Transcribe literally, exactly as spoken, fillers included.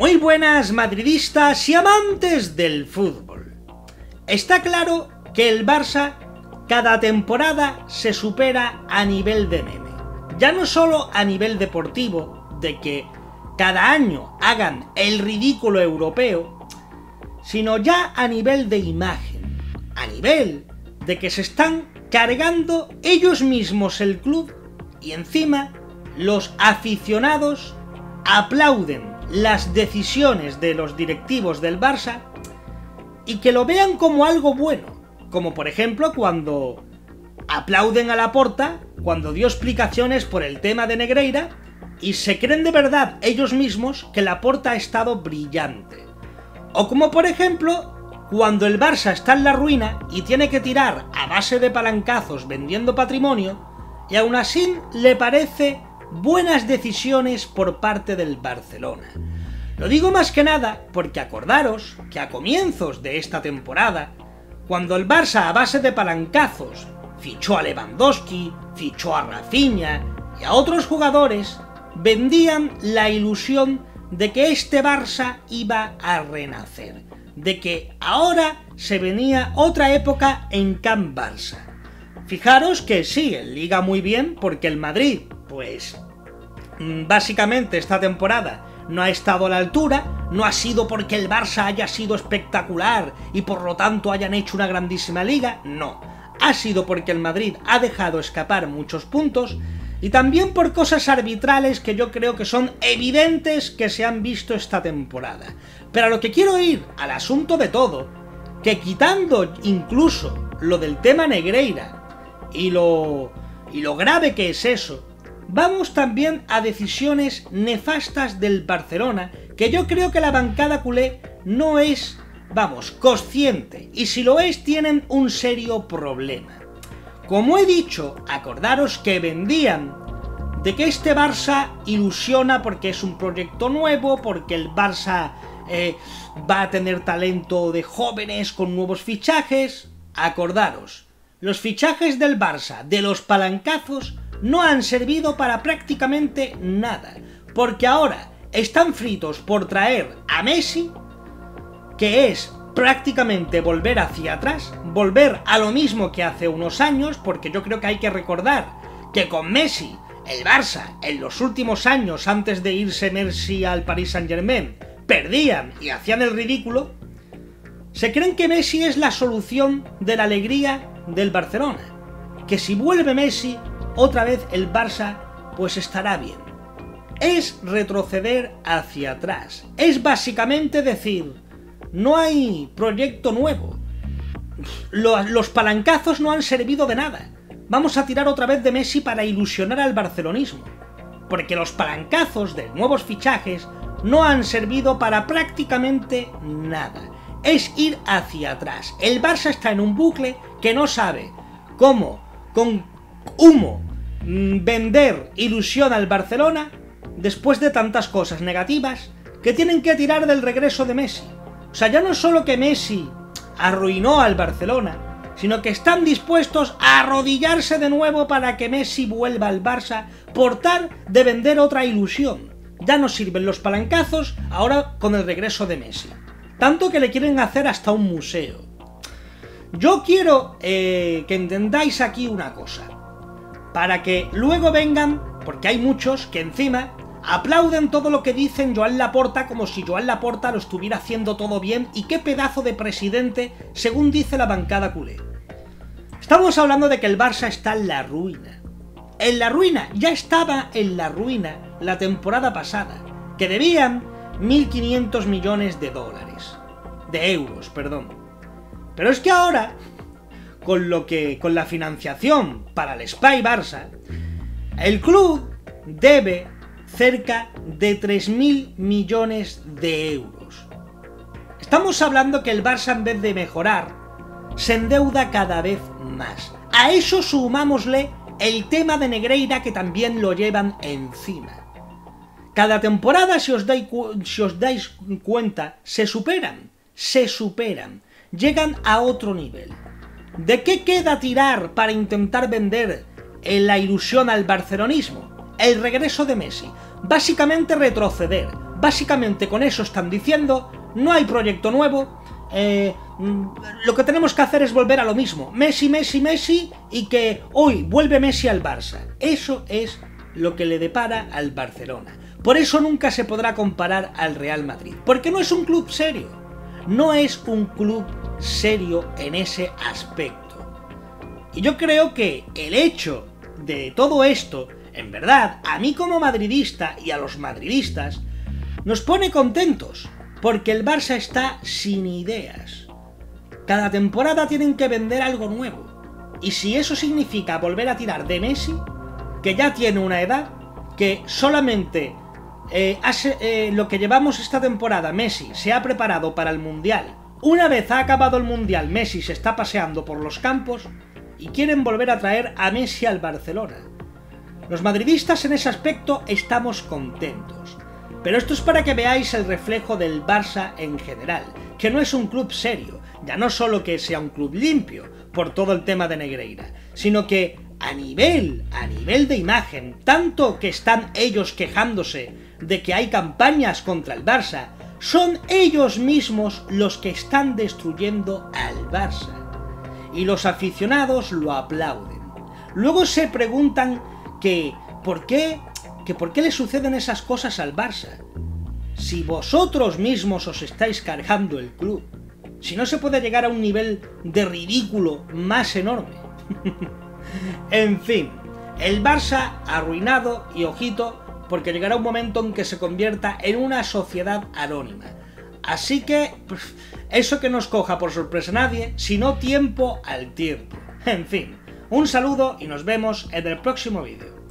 Muy buenas madridistas y amantes del fútbol. Está claro que el Barça cada temporada se supera a nivel de meme. Ya no solo a nivel deportivo, de que cada año hagan el ridículo europeo, sino ya a nivel de imagen, a nivel de que se están cargando ellos mismos el club y encima los aficionados aplauden las decisiones de los directivos del Barça y que lo vean como algo bueno, como por ejemplo cuando aplauden a Laporta cuando dio explicaciones por el tema de Negreira y se creen de verdad ellos mismos que Laporta ha estado brillante. O como por ejemplo cuando el Barça está en la ruina y tiene que tirar a base de palancazos vendiendo patrimonio y aún así le parece buenas decisiones por parte del Barcelona. Lo digo más que nada porque acordaros que a comienzos de esta temporada, cuando el Barça a base de palancazos fichó a Lewandowski, fichó a Rafinha y a otros jugadores, vendían la ilusión de que este Barça iba a renacer, de que ahora se venía otra época en Camp Barça. Fijaros que sí, en Liga muy bien, porque el Madrid, pues, básicamente esta temporada no ha estado a la altura, no ha sido porque el Barça haya sido espectacular y por lo tanto hayan hecho una grandísima liga, no. Ha sido porque el Madrid ha dejado escapar muchos puntos y también por cosas arbitrales que yo creo que son evidentes que se han visto esta temporada. Pero a lo que quiero ir, al asunto de todo, que quitando incluso lo del tema Negreira y lo, y lo grave que es eso, vamos también a decisiones nefastas del Barcelona, que yo creo que la bancada culé no es, vamos, consciente, y si lo es tienen un serio problema. Como he dicho, acordaros que vendían de que este Barça ilusiona porque es un proyecto nuevo, porque el Barça eh, va a tener talento de jóvenes con nuevos fichajes. Acordaros, los fichajes del Barça, de los palancazos, no han servido para prácticamente nada, porque ahora están fritos por traer a Messi, que es prácticamente volver hacia atrás, volver a lo mismo que hace unos años, porque yo creo que hay que recordar que con Messi, el Barça, en los últimos años antes de irse Messi al Paris Saint-Germain, perdían y hacían el ridículo. Se creen que Messi es la solución de la alegría del Barcelona, que si vuelve Messi, otra vez el Barça pues estará bien. Es retroceder hacia atrás, es básicamente decir, no hay proyecto nuevo, los, los palancazos no han servido de nada, vamos a tirar otra vez de Messi para ilusionar al barcelonismo, porque los palancazos de nuevos fichajes no han servido para prácticamente nada, es ir hacia atrás. El Barça está en un bucle que no sabe cómo, con humo, vender ilusión al Barcelona después de tantas cosas negativas que tienen que tirar del regreso de Messi. O sea, ya no es solo que Messi arruinó al Barcelona, sino que están dispuestos a arrodillarse de nuevo para que Messi vuelva al Barça por tal de vender otra ilusión. Ya no sirven los palancazos, ahora con el regreso de Messi. Tanto que le quieren hacer hasta un museo. Yo quiero eh, que entendáis aquí una cosa, para que luego vengan, porque hay muchos que encima aplauden todo lo que dicen Joan Laporta como si Joan Laporta lo estuviera haciendo todo bien y qué pedazo de presidente, según dice la bancada culé. Estamos hablando de que el Barça está en la ruina. En la ruina, ya estaba en la ruina la temporada pasada, que debían mil quinientos millones de dólares, de euros, perdón. Pero es que ahora, con lo que, con la financiación para el Espai Barça, el club debe cerca de tres mil millones de euros. Estamos hablando que el Barça, en vez de mejorar, se endeuda cada vez más. A eso sumámosle el tema de Negreira, que también lo llevan encima. Cada temporada, si os dais, si os dais cuenta, se superan, se superan, llegan a otro nivel. ¿De qué queda tirar para intentar vender la ilusión al barcelonismo? El regreso de Messi. Básicamente retroceder. básicamente con eso están diciendo, no hay proyecto nuevo, eh, lo que tenemos que hacer es volver a lo mismo, Messi, Messi, Messi, y que hoy vuelve Messi al Barça. Eso es lo que le depara al Barcelona. Por eso nunca se podrá comparar al Real Madrid, porque no es un club serio, no es un club serio en ese aspecto. Y yo creo que el hecho de todo esto, en verdad, a mí como madridista y a los madridistas, nos pone contentos, porque el Barça está sin ideas. Cada temporada tienen que vender algo nuevo, y si eso significa volver a tirar de Messi, que ya tiene una edad, que solamente eh, hace, eh, lo que llevamos esta temporada, Messi se ha preparado para el Mundial. Una vez ha acabado el Mundial, Messi se está paseando por los campos y quieren volver a traer a Messi al Barcelona. Los madridistas en ese aspecto estamos contentos. Pero esto es para que veáis el reflejo del Barça en general, que no es un club serio, ya no solo que sea un club limpio por todo el tema de Negreira, sino que a nivel, a nivel de imagen, tanto que están ellos quejándose de que hay campañas contra el Barça, son ellos mismos los que están destruyendo al Barça. Y los aficionados lo aplauden. Luego se preguntan que ¿por qué? que por qué le suceden esas cosas al Barça. Si vosotros mismos os estáis cargando el club, si no se puede llegar a un nivel de ridículo más enorme. En fin, el Barça arruinado y ojito, porque llegará un momento en que se convierta en una sociedad anónima. Así que, eso que nos coja por sorpresa a nadie, sino tiempo al tiempo. En fin, un saludo y nos vemos en el próximo vídeo.